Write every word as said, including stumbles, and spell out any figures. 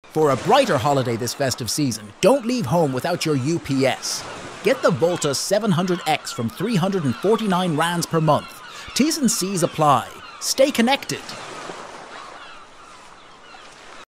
For a brighter holiday this festive season, don't leave home without your U P S. Get the Volta seven hundred X from three hundred forty-nine rands per month. T's and C's apply. Stay connected.